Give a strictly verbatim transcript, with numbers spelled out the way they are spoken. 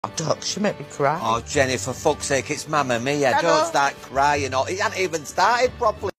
Oh, Doc, she made me cry. Oh, Jenny, for fuck's sake, it's Mamma Mia. I Don't know. start crying. Or it hasn't even started properly.